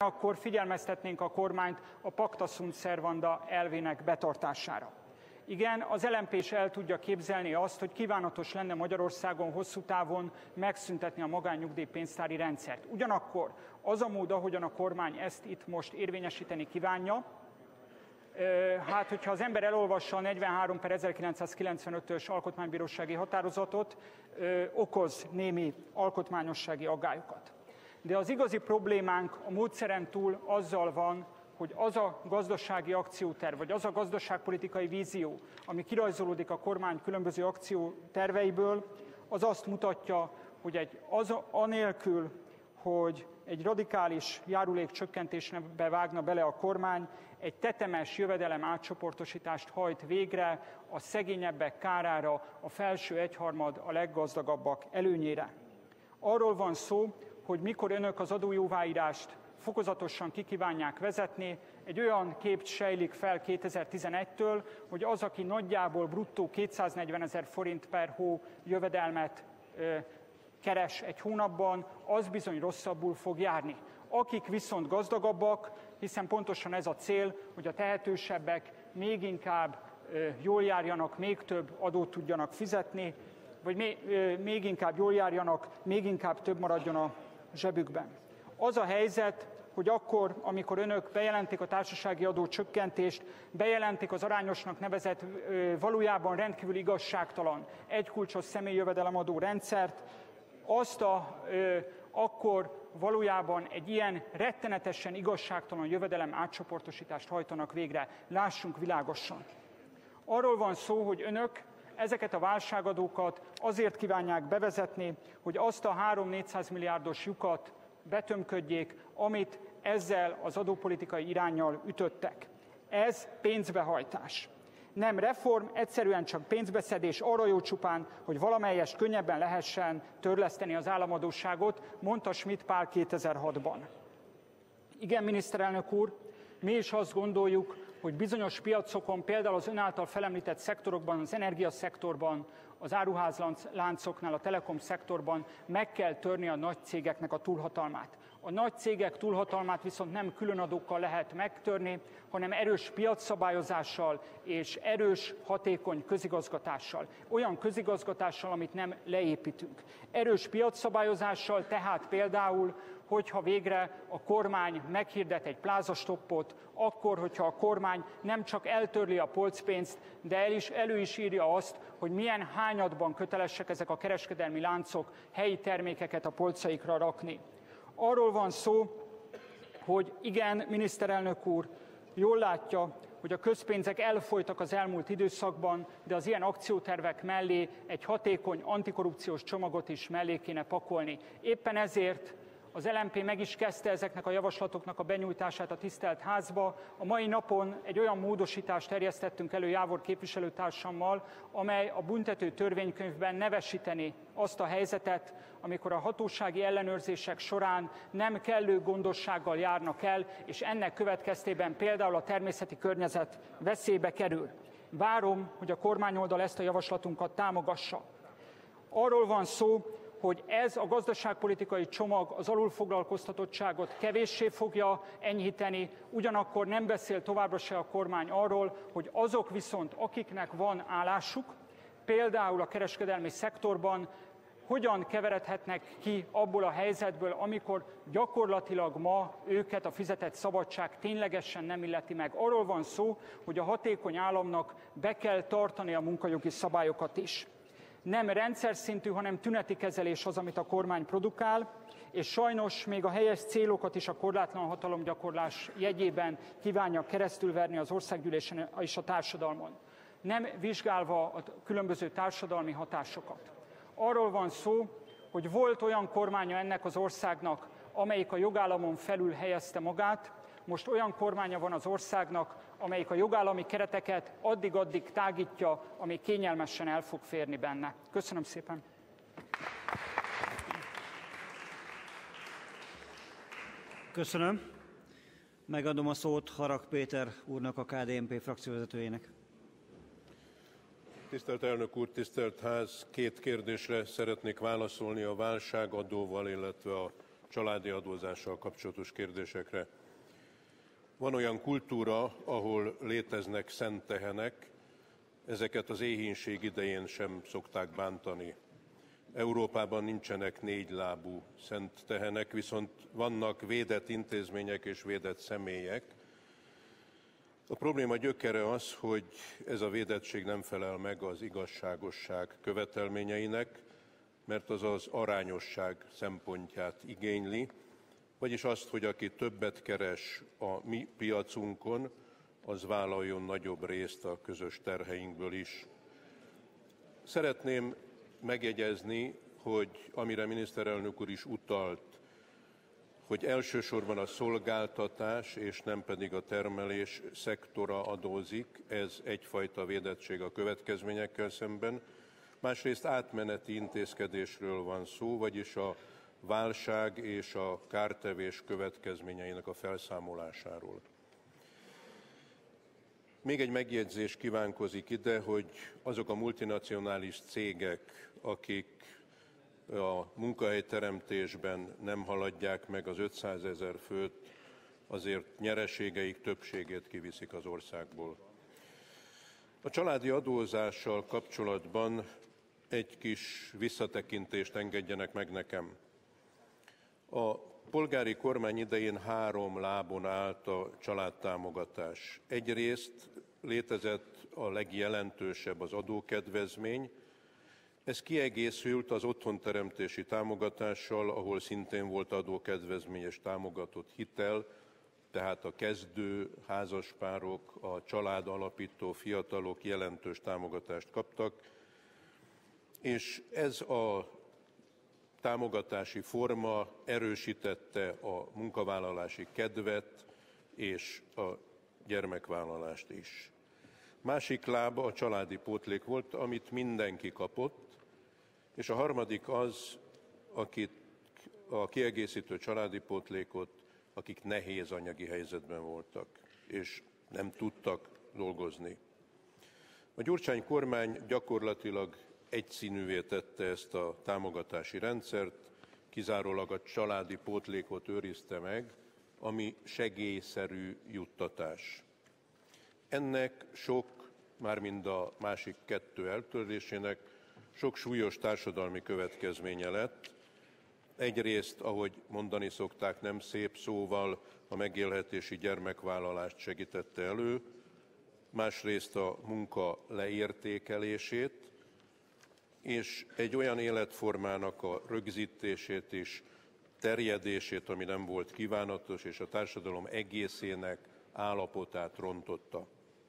Akkor figyelmeztetnénk a kormányt a pacta sunt servanda elvének betartására. Igen, az LMP is el tudja képzelni azt, hogy kívánatos lenne Magyarországon hosszú távon megszüntetni a magánnyugdíjpénztári rendszert. Ugyanakkor az a mód, ahogyan a kormány ezt itt most érvényesíteni kívánja, hát hogyha az ember elolvassa a 43/1995-ös alkotmánybírósági határozatot, okoz némi alkotmányossági aggályokat. De az igazi problémánk a módszeren túl azzal van, hogy az a gazdasági akcióterv, vagy az a gazdaságpolitikai vízió, ami kirajzolódik a kormány különböző akcióterveiből, az azt mutatja, hogy anélkül, hogy egy radikális járulékcsökkentésbe vágna bele a kormány, egy tetemes jövedelem átcsoportosítást hajt végre a szegényebbek kárára, a felső egyharmad a leggazdagabbak előnyére. Arról van szó, hogy mikor önök az adójóváírást fokozatosan kikívánják vezetni, egy olyan kép sejlik fel 2011-től, hogy az, aki nagyjából bruttó 240 000 forint per hó jövedelmet keres egy hónapban, az bizony rosszabbul fog járni. Akik viszont gazdagabbak, hiszen pontosan ez a cél, hogy a tehetősebbek még inkább jól járjanak, még több adót tudjanak fizetni, vagy még inkább jól járjanak, még inkább több maradjon a zsebükben. Az a helyzet, hogy akkor, amikor önök bejelentik a társasági adó csökkentést, bejelentik az arányosnak nevezett, valójában rendkívül igazságtalan egykulcsos személyjövedelemadó rendszert, akkor valójában egy ilyen rettenetesen igazságtalan jövedelem átcsoportosítást hajtanak végre. Lássunk világosan. Arról van szó, hogy önök ezeket a válságadókat azért kívánják bevezetni, hogy azt a 300-400 milliárdos lyukat betömködjék, amit ezzel az adópolitikai iránnyal ütöttek. Ez pénzbehajtás. Nem reform, egyszerűen csak pénzbeszedés, arra jó csupán, hogy valamelyest könnyebben lehessen törleszteni az államadósságot, mondta Schmidt Pál 2006-ban. Igen, miniszterelnök úr, mi is azt gondoljuk, hogy bizonyos piacokon, például az ön által felemlített szektorokban, az energiaszektorban, az áruházláncoknál, a telekom szektorban meg kell törni a nagy cégeknek a túlhatalmát. A nagy cégek túlhatalmát viszont nem különadókkal lehet megtörni, hanem erős piacszabályozással és erős, hatékony közigazgatással. Olyan közigazgatással, amit nem leépítünk. Erős piacszabályozással, tehát például, hogyha végre a kormány meghirdet egy plázastoppot, akkor, hogyha a kormány nem csak eltörli a polcpénzt, de elő is írja azt, hogy milyen hányadban kötelesek ezek a kereskedelmi láncok helyi termékeket a polcaikra rakni. Arról van szó, hogy igen, miniszterelnök úr jól látja, hogy a közpénzek elfolytak az elmúlt időszakban, de az ilyen akciótervek mellé egy hatékony antikorrupciós csomagot is mellé kéne pakolni. Éppen ezért az LMP meg is kezdte ezeknek a javaslatoknak a benyújtását a tisztelt házba. A mai napon egy olyan módosítást terjesztettünk elő Jávor képviselőtársammal, amely a büntető törvénykönyvben nevesíteni azt a helyzetet, amikor a hatósági ellenőrzések során nem kellő gondossággal járnak el, és ennek következtében például a természeti környezet veszélybe kerül. Várom, hogy a kormányoldal ezt a javaslatunkat támogassa. Arról van szó, hogy ez a gazdaságpolitikai csomag az alulfoglalkoztatottságot kevéssé fogja enyhíteni, ugyanakkor nem beszél továbbra se a kormány arról, hogy azok viszont, akiknek van állásuk, például a kereskedelmi szektorban, hogyan keveredhetnek ki abból a helyzetből, amikor gyakorlatilag ma őket a fizetett szabadság ténylegesen nem illeti meg. Arról van szó, hogy a hatékony államnak be kell tartani a munkajogi szabályokat is. Nem rendszer szintű, hanem tüneti kezelés az, amit a kormány produkál, és sajnos még a helyes célokat is a korlátlan hatalomgyakorlás jegyében kívánja keresztülverni az országgyűlésen és a társadalmon, nem vizsgálva a különböző társadalmi hatásokat. Arról van szó, hogy volt olyan kormánya ennek az országnak, amelyik a jogállamon felül helyezte magát, most olyan kormánya van az országnak, amelyik a jogállami kereteket addig-addig tágítja, amíg kényelmesen el fog férni benne. Köszönöm szépen! Köszönöm. Megadom a szót Harag Péter úrnak, a KDNP frakcióvezetőjének. Tisztelt elnök úr, tisztelt ház! Két kérdésre szeretnék válaszolni, a válságadóval, illetve a családi adózással kapcsolatos kérdésekre. Van olyan kultúra, ahol léteznek szent tehenek, ezeket az éhínség idején sem szokták bántani. Európában nincsenek négylábú szent tehenek, viszont vannak védett intézmények és védett személyek. A probléma gyökere az, hogy ez a védettség nem felel meg az igazságosság követelményeinek, mert az az arányosság szempontját igényli, vagyis azt, hogy aki többet keres a mi piacunkon, az vállaljon nagyobb részt a közös terheinkből is. Szeretném megjegyezni, hogy amire miniszterelnök úr is utalt, hogy elsősorban a szolgáltatás és nem pedig a termelés szektora adózik, ez egyfajta védettség a következményekkel szemben. Másrészt átmeneti intézkedésről van szó, vagyis a válság és a kártevés következményeinek a felszámolásáról. Még egy megjegyzés kívánkozik ide, hogy azok a multinacionális cégek, akik a munkahelyteremtésben nem haladják meg az 500 000 főt, azért nyereségeik többségét kiviszik az országból. A családi adózással kapcsolatban egy kis visszatekintést engedjenek meg nekem. A polgári kormány idején 3 lábon állt a családtámogatás. Egyrészt létezett a legjelentősebb az adókedvezmény, ez kiegészült az otthonteremtési támogatással, ahol szintén volt adókedvezmény és támogatott hitel, tehát a kezdő házaspárok, a családalapító fiatalok jelentős támogatást kaptak, és ez a támogatási forma erősítette a munkavállalási kedvet és a gyermekvállalást is. Másik lába a családi pótlék volt, amit mindenki kapott, és a harmadik az, akit a kiegészítő családi pótlékot, akik nehéz anyagi helyzetben voltak, és nem tudtak dolgozni. A Gyurcsány kormány gyakorlatilag egyszínűvé tette ezt a támogatási rendszert, kizárólag a családi pótlékot őrizte meg, ami segélyszerű juttatás. Ennek sok, mármint a másik 2 eltörlésének, sok súlyos társadalmi következménye lett. Egyrészt, ahogy mondani szokták nem szép szóval, a megélhetési gyermekvállalást segítette elő, másrészt a munka leértékelését, és egy olyan életformának a rögzítését és terjedését, ami nem volt kívánatos, és a társadalom egészének állapotát rontotta.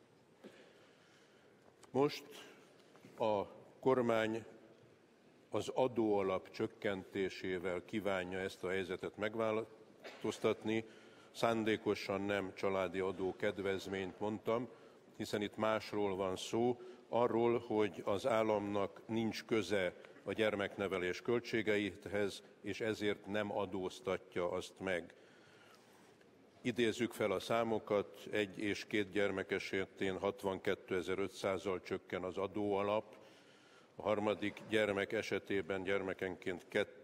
Most a kormány az adóalap csökkentésével kívánja ezt a helyzetet megváltoztatni. Szándékosan nem családi adó kedvezményt mondtam, hiszen itt másról van szó, arról, hogy az államnak nincs köze a gyermeknevelés költségeihez, és ezért nem adóztatja azt meg. Idézzük fel a számokat, 1 és 2 gyermek esetén 62.500-al csökken az adóalap, a harmadik gyermek esetében gyermekenként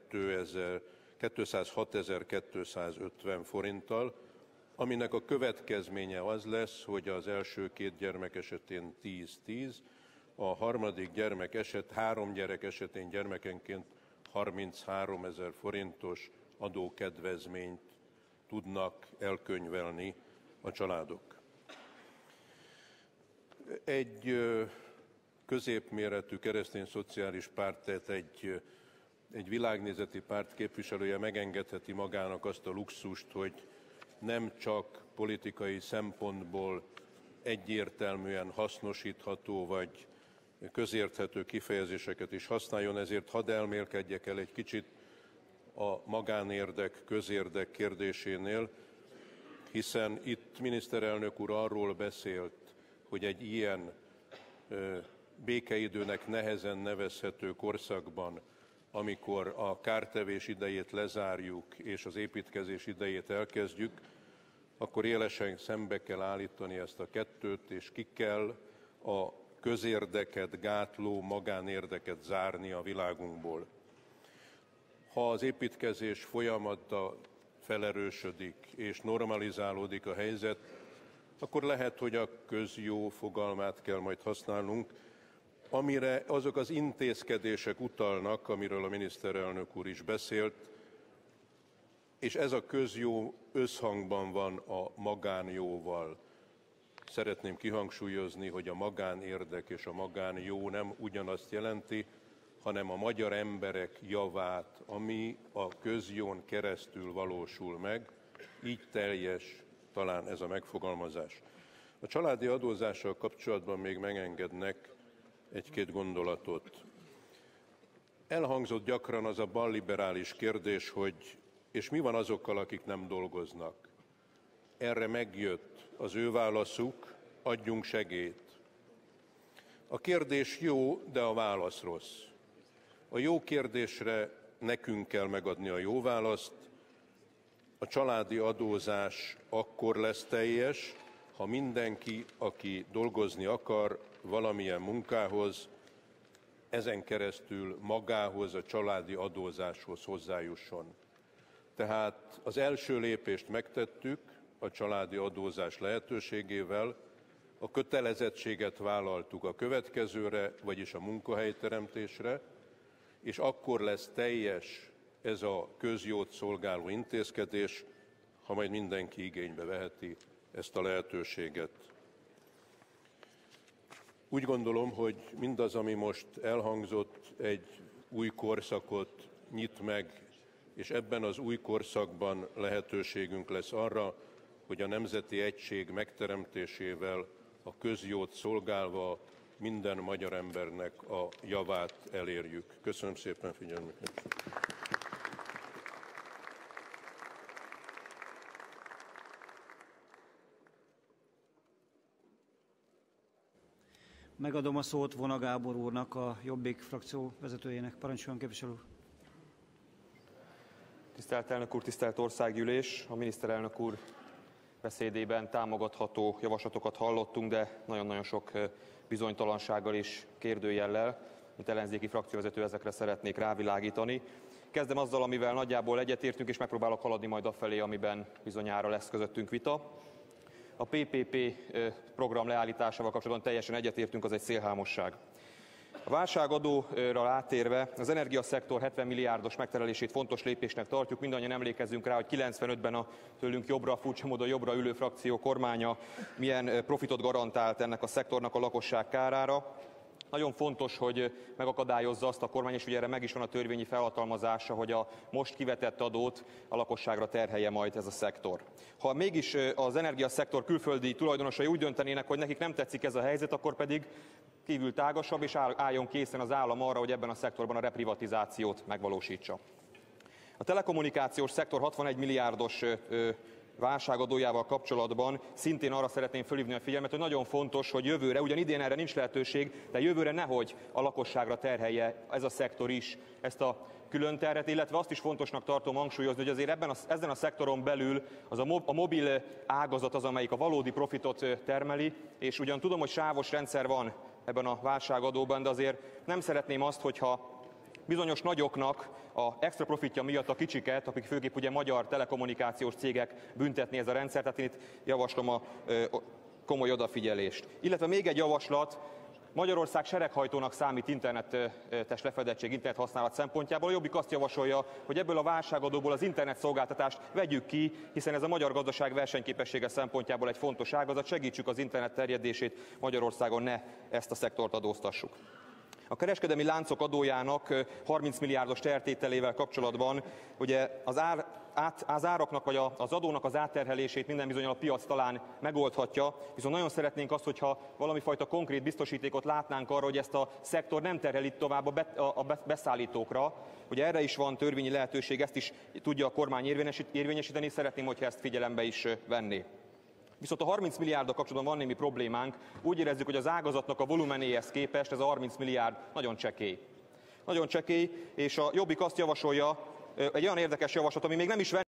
206.250 forinttal, aminek a következménye az lesz, hogy az első 2 gyermek esetén 10-10, a harmadik gyermek 3 gyerek esetén gyermekenként 33 000 forintos adókedvezményt tudnak elkönyvelni a családok. Egy középméretű keresztény szociális párt, tehát egy világnézeti párt képviselője megengedheti magának azt a luxust, hogy nem csak politikai szempontból egyértelműen hasznosítható vagy közérthető kifejezéseket is használjon, ezért hadd elmélkedjek el egy kicsit a magánérdek, közérdek kérdésénél, hiszen itt miniszterelnök úr arról beszélt, hogy egy ilyen békeidőnek nehezen nevezhető korszakban, amikor a kártevés idejét lezárjuk és az építkezés idejét elkezdjük, akkor élesen szembe kell állítani ezt a kettőt, és ki kell a közérdeket gátló magánérdeket zárni a világunkból. Ha az építkezés folyamata felerősödik és normalizálódik a helyzet, akkor lehet, hogy a közjó fogalmát kell majd használnunk, amire azok az intézkedések utalnak, amiről a miniszterelnök úr is beszélt, és ez a közjó összhangban van a magánjóval. Szeretném kihangsúlyozni, hogy a magánérdek és a magánjó nem ugyanazt jelenti, hanem a magyar emberek javát, ami a közjón keresztül valósul meg, így teljes talán ez a megfogalmazás. A családi adózással kapcsolatban még megengednek egy-két gondolatot. Elhangzott gyakran az a balliberális kérdés, hogy és mi van azokkal, akik nem dolgoznak? Erre megjött az ő válaszuk, adjunk segélyt. A kérdés jó, de a válasz rossz. A jó kérdésre nekünk kell megadni a jó választ. A családi adózás akkor lesz teljes, ha mindenki, aki dolgozni akar valamilyen munkához, ezen keresztül magához, a családi adózáshoz hozzájusson. Tehát az első lépést megtettük a családi adózás lehetőségével, a kötelezettséget vállaltuk a következőre, vagyis a munkahelyteremtésre, és akkor lesz teljes ez a közjót szolgáló intézkedés, ha majd mindenki igénybe veheti ezt a lehetőséget. Úgy gondolom, hogy mindaz, ami most elhangzott, egy új korszakot nyit meg, és ebben az új korszakban lehetőségünk lesz arra, hogy a nemzeti egység megteremtésével, a közjót szolgálva minden magyar embernek a javát elérjük. Köszönöm szépen figyelmüket! Megadom a szót Vona Gábor úrnak, a Jobbik frakció vezetőjének. Parancsoljon, képviselő úr! Tisztelt elnök úr, tisztelt országgyűlés! A miniszterelnök úr beszédében támogatható javaslatokat hallottunk, de nagyon-nagyon sok bizonytalansággal és kérdőjellel, mint ellenzéki frakcióvezető ezekre szeretnék rávilágítani. Kezdem azzal, amivel nagyjából egyetértünk, és megpróbálok haladni majd afelé, amiben bizonyára lesz közöttünk vita. A PPP program leállításával kapcsolatban teljesen egyetértünk, az egy szélhámosság. A válságadóra átérve az energiaszektor 70 milliárdos megterelését fontos lépésnek tartjuk. Mindannyian emlékezzünk rá, hogy 95-ben a tőlünk jobbra, furcsa módon jobbra ülő frakció kormánya milyen profitot garantált ennek a szektornak a lakosság kárára. Nagyon fontos, hogy megakadályozza azt a kormány, és ugye erre meg is van a törvényi felhatalmazása, hogy a most kivetett adót a lakosságra terhelje majd ez a szektor. Ha mégis az energiaszektor külföldi tulajdonosai úgy döntenének, hogy nekik nem tetszik ez a helyzet, akkor pedig kívül tágasabb, és álljon készen az állam arra, hogy ebben a szektorban a reprivatizációt megvalósítsa. A telekommunikációs szektor 61 milliárdos válságadójával kapcsolatban szintén arra szeretném fölhívni a figyelmet, hogy nagyon fontos, hogy jövőre, ugyan idén erre nincs lehetőség, de jövőre nehogy a lakosságra terhelje ez a szektor is ezt a külön terhet, illetve azt is fontosnak tartom hangsúlyozni, hogy azért ezen a szektoron belül a mobil ágazat az, amelyik a valódi profitot termeli, és ugyan tudom, hogy sávos rendszer van ebben a válságadóban, de azért nem szeretném azt, hogyha bizonyos nagyoknak a extra profitja miatt a kicsiket, akik főképp ugye magyar telekommunikációs cégek büntetni ez a rendszer, tehát én itt javaslom a komoly odafigyelést. Illetve még egy javaslat, Magyarország sereghajtónak számít internetes lefedettség, internet használat szempontjából. A Jobbik azt javasolja, hogy ebből a válságadóból az internet szolgáltatást vegyük ki, hiszen ez a magyar gazdaság versenyképessége szempontjából egy fontos ágazat. Segítsük az internet terjedését Magyarországon, ne ezt a szektort adóztassuk. A kereskedelmi láncok adójának 30 milliárdos tertételével kapcsolatban ugye az áraknak vagy az adónak az átterhelését minden bizonnyal a piac talán megoldhatja, viszont nagyon szeretnénk azt, hogyha valami fajta konkrét biztosítékot látnánk arra, hogy ezt a szektor nem terheli tovább a beszállítókra. Ugye erre is van törvényi lehetőség, ezt is tudja a kormány érvényesíteni, szeretném, hogyha ezt figyelembe is venné. Viszont a 30 milliárddal kapcsolatban van némi problémánk. Úgy érezzük, hogy az ágazatnak a volumenéhez képest ez a 30 milliárd nagyon csekély. Nagyon csekély, és a Jobbik azt javasolja, egy olyan érdekes javaslat, ami még nem is